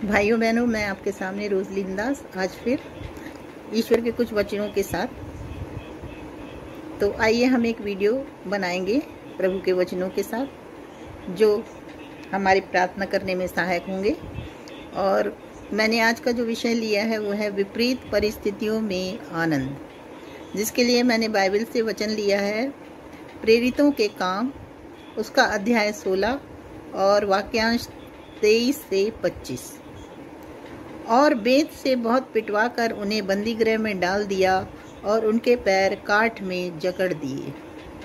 भाइयों बहनों, मैं आपके सामने रोजलीन दास आज फिर ईश्वर के कुछ वचनों के साथ। तो आइए हम एक वीडियो बनाएंगे प्रभु के वचनों के साथ जो हमारी प्रार्थना करने में सहायक होंगे। और मैंने आज का जो विषय लिया है वो है विपरीत परिस्थितियों में आनंद, जिसके लिए मैंने बाइबल से वचन लिया है प्रेरितों के काम, उसका अध्याय 16 और वाक्यांश 23 से 25। और बेत से बहुत पिटवा कर उन्हें बंदीगृह में डाल दिया और उनके पैर काठ में जकड़ दिए।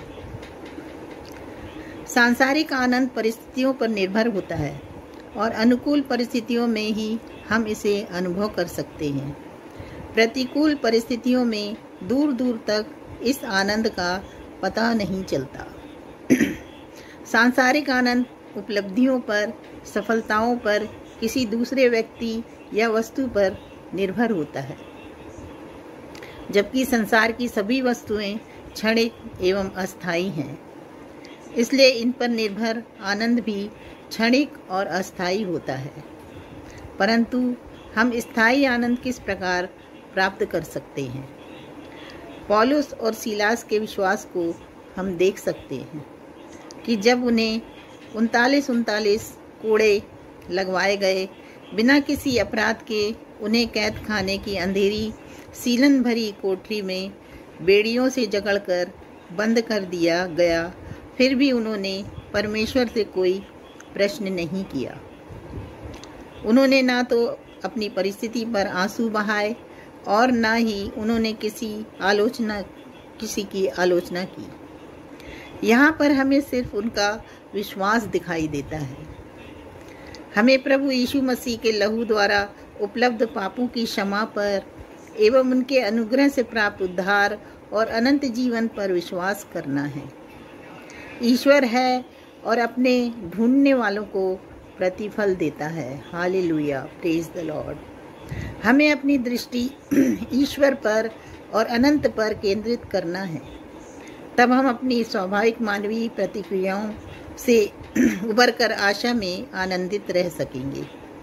सांसारिक आनंद परिस्थितियों पर निर्भर होता है और अनुकूल परिस्थितियों में ही हम इसे अनुभव कर सकते हैं। प्रतिकूल परिस्थितियों में दूर दूर तक इस आनंद का पता नहीं चलता। सांसारिक आनंद उपलब्धियों पर, सफलताओं पर, किसी दूसरे व्यक्ति या वस्तु पर निर्भर होता है, जबकि संसार की सभी वस्तुएं क्षणिक एवं अस्थायी हैं। इसलिए इन पर निर्भर आनंद भी क्षणिक और अस्थायी होता है। परंतु हम स्थायी आनंद किस प्रकार प्राप्त कर सकते हैं? पौलुस और सीलास के विश्वास को हम देख सकते हैं कि जब उन्हें 39 कोड़े लगवाए गए, बिना किसी अपराध के उन्हें कैद खाने की अंधेरी सीलन भरी कोठरी में बेड़ियों से जकड़कर बंद कर दिया गया, फिर भी उन्होंने परमेश्वर से कोई प्रश्न नहीं किया। उन्होंने ना तो अपनी परिस्थिति पर आंसू बहाए और ना ही उन्होंने किसी की आलोचना की। यहाँ पर हमें सिर्फ उनका विश्वास दिखाई देता है। हमें प्रभु यीशु मसीह के लहू द्वारा उपलब्ध पापों की क्षमा पर एवं उनके अनुग्रह से प्राप्त उद्धार और अनंत जीवन पर विश्वास करना है। ईश्वर है और अपने ढूंढने वालों को प्रतिफल देता है। Hallelujah, praise the lord. हमें अपनी दृष्टि ईश्वर पर और अनंत पर केंद्रित करना है, तब हम अपनी स्वाभाविक मानवीय प्रतिक्रियाओं से उबरकर आशा में आनंदित रह सकेंगे।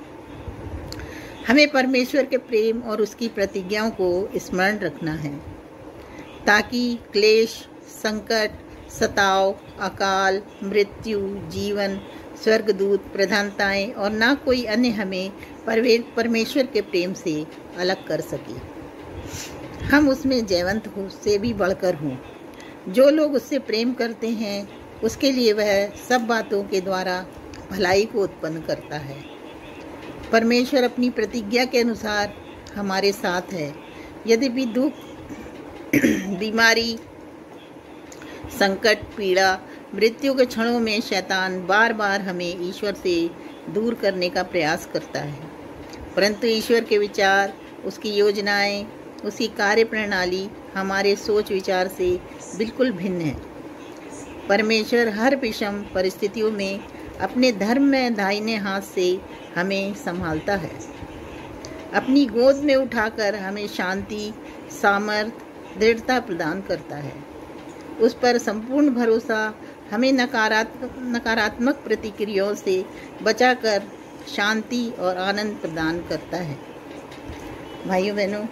हमें परमेश्वर के प्रेम और उसकी प्रतिज्ञाओं को स्मरण रखना है, ताकि क्लेश, संकट, सताव, अकाल, मृत्यु, जीवन, स्वर्गदूत, प्रधानताएं और ना कोई अन्य हमें परमेश्वर के प्रेम से अलग कर सके। हम उसमें जयवंत हो से भी बढ़कर हों। जो लोग उससे प्रेम करते हैं उसके लिए वह सब बातों के द्वारा भलाई को उत्पन्न करता है। परमेश्वर अपनी प्रतिज्ञा के अनुसार हमारे साथ है। यद्यपि दुख, बीमारी, संकट, पीड़ा, मृत्यु के क्षणों में शैतान बार बार हमें ईश्वर से दूर करने का प्रयास करता है, परंतु ईश्वर के विचार, उसकी योजनाएं, उसकी कार्य प्रणाली हमारे सोच विचार से बिल्कुल भिन्न है। परमेश्वर हर विषम परिस्थितियों में अपने धर्म में दाहिने हाथ से हमें संभालता है। अपनी गोद में उठाकर हमें शांति, सामर्थ्य, दृढ़ता प्रदान करता है। उस पर संपूर्ण भरोसा हमें नकारात्मक प्रतिक्रियाओं से बचाकर शांति और आनंद प्रदान करता है। भाइयों बहनों,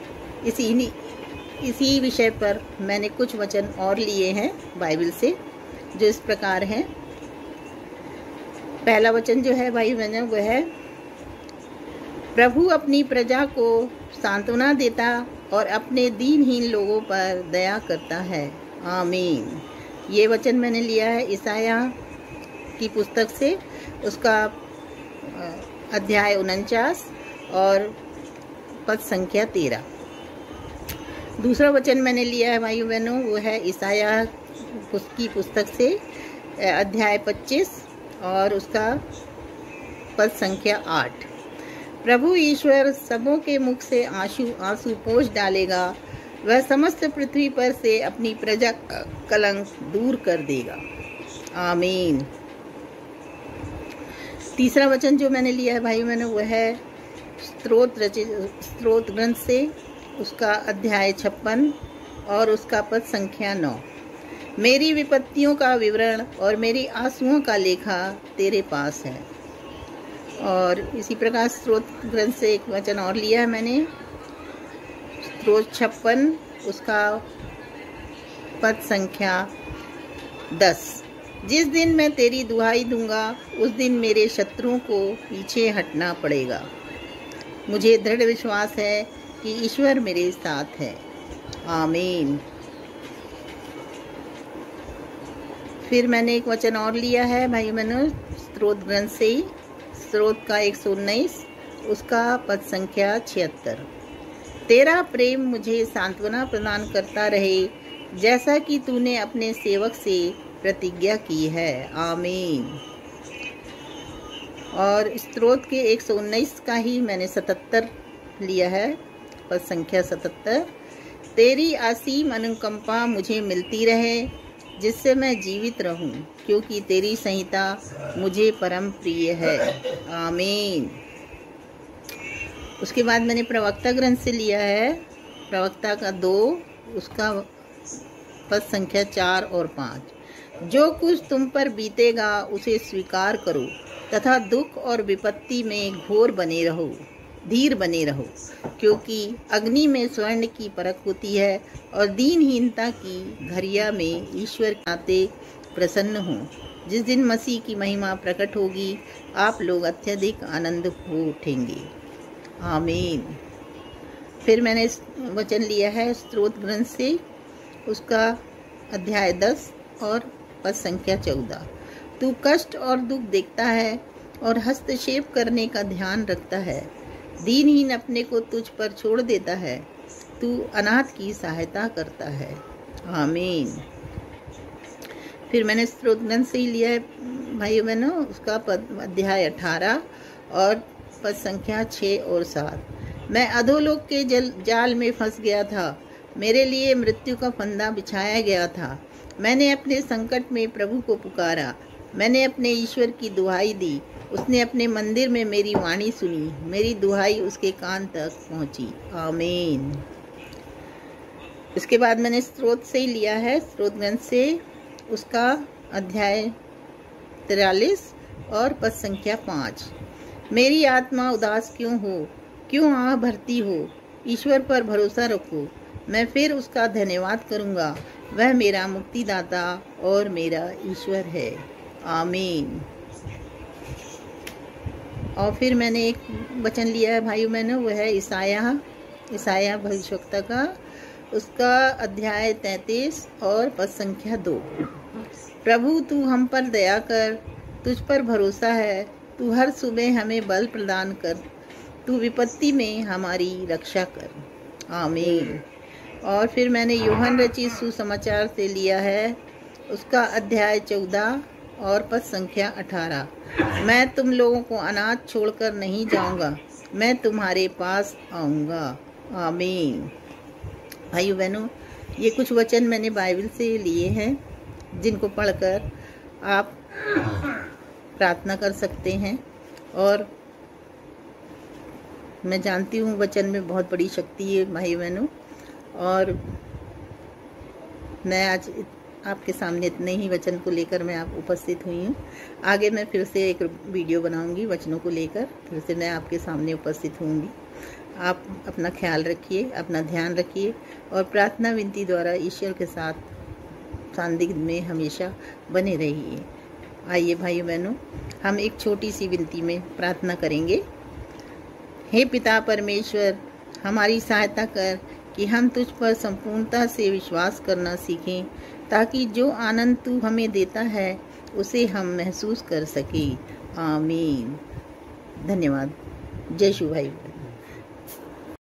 इसी विषय पर मैंने कुछ वचन और लिए हैं बाइबल से, जो इस प्रकार हैं। पहला वचन जो है भाई बहनों वो है, प्रभु अपनी प्रजा को सांत्वना देता और अपने दीनहीन लोगों पर दया करता है। आमीन। ये वचन मैंने लिया है ईसाया की पुस्तक से, उसका अध्याय 49 और पद संख्या 13। दूसरा वचन मैंने लिया है भाइयों बहनों वो है ईसाया की पुस्तक से अध्याय 25 और उसका पद संख्या 8। प्रभु ईश्वर सबों के मुख से आंसू पोंछ डालेगा, वह समस्त पृथ्वी पर से अपनी प्रजा का कलंक दूर कर देगा। आमीन। तीसरा वचन जो मैंने लिया है भाइयों बहनों वो है स्तोत्र ग्रंथ से, उसका अध्याय 56 और उसका पद संख्या 9। मेरी विपत्तियों का विवरण और मेरी आंसुओं का लेखा तेरे पास है और इसी प्रकार स्त्रोत ग्रंथ से एक वचन और लिया है मैंने, स्त्रोत 56 उसका पद संख्या 10। जिस दिन मैं तेरी दुहाई दूंगा उस दिन मेरे शत्रुओं को पीछे हटना पड़ेगा। मुझे दृढ़ विश्वास है कि ईश्वर मेरे साथ है। आमीन। फिर मैंने एक वचन और लिया है भाई बहनों स्त्रोत ग्रंथ से ही, स्त्रोत का 119 उसका पद संख्या 76। तेरा प्रेम मुझे सांत्वना प्रदान करता रहे जैसा कि तूने अपने सेवक से प्रतिज्ञा की है। आमीन। और स्त्रोत के 119 का ही मैंने 77 लिया है, पद संख्या 77। तेरी असीम अनुकंपा मुझे मिलती रहे जिससे मैं जीवित रहूं, क्योंकि तेरी संहिता मुझे परम प्रिय है। आमीन। उसके बाद मैंने प्रवक्ता ग्रंथ से लिया है, प्रवक्ता का 2 उसका पद संख्या 4 और 5। जो कुछ तुम पर बीतेगा उसे स्वीकार करो तथा दुख और विपत्ति में घोर बने रहो, धीर बने रहो, क्योंकि अग्नि में स्वर्ण की परख होती है और दीनहीनता की घरिया में ईश्वर के नाते प्रसन्न हो। जिस दिन मसीह की महिमा प्रकट होगी आप लोग अत्यधिक आनंद हो उठेंगे। आमीन। फिर मैंने वचन लिया है स्त्रोत ग्रंथ से, उसका अध्याय 10 और पद संख्या 14। तू कष्ट और दुख देखता है और हस्तक्षेप करने का ध्यान रखता है। दीनहीन अपने को तुझ पर छोड़ देता है, तू अनाथ की सहायता करता है। आमीन। फिर मैंने स्त्रोत ग्रंथ से ही लिया है भाइयों बहनों, उसका अध्याय 18 और पद संख्या 6 और 7। मैं अधोलोक के जाल में फंस गया था, मेरे लिए मृत्यु का फंदा बिछाया गया था। मैंने अपने संकट में प्रभु को पुकारा, मैंने अपने ईश्वर की दुहाई दी। उसने अपने मंदिर में मेरी वाणी सुनी, मेरी दुहाई उसके कान तक पहुंची। आमीन। इसके बाद मैंने स्त्रोत से ही लिया है, स्त्रोत ग्रंथ से, उसका अध्याय 43 और पद संख्या 5। मेरी आत्मा उदास क्यों हो, क्यों आह भरती हो, ईश्वर पर भरोसा रखो, मैं फिर उसका धन्यवाद करूंगा। वह मेरा मुक्तिदाता और मेरा ईश्वर है। आमीन। और फिर मैंने एक वचन लिया है भाइयों मैंने, वह है ईसाया भविष्यवक्ता का, उसका अध्याय 33 और पद संख्या 2। प्रभु तू हम पर दया कर, तुझ पर भरोसा है, तू हर सुबह हमें बल प्रदान कर, तू विपत्ति में हमारी रक्षा कर। आमीन। और फिर मैंने यूहन्ना रचित सुसमाचार से लिया है, उसका अध्याय 14 और पद संख्या 18। मैं तुम लोगों को अनाथ छोड़कर नहीं जाऊंगा, मैं तुम्हारे पास आऊंगा। आमीन। भाइयों बहनों, ये कुछ वचन मैंने बाइबल से लिए हैं जिनको पढ़कर आप प्रार्थना कर सकते हैं। और मैं जानती हूँ वचन में बहुत बड़ी शक्ति है भाई बहनों, और मैं आज आपके सामने इतने ही वचन को लेकर मैं आप उपस्थित हुई हूँ। आगे मैं फिर से एक वीडियो बनाऊंगी वचनों को लेकर, फिर से मैं आपके सामने उपस्थित होंगी। आप अपना ख्याल रखिए, अपना ध्यान रखिए और प्रार्थना विनती द्वारा ईश्वर के साथ सानिध्य में हमेशा बने रहिए। आइए भाइयों बहनों, हम एक छोटी सी विनती में प्रार्थना करेंगे। हे पिता परमेश्वर, हमारी सहायता कर कि हम तुझ पर संपूर्णता से विश्वास करना सीखें, ताकि जो आनंद तू हमें देता है उसे हम महसूस कर सकें। आमीन। धन्यवाद। जय शिव भाई।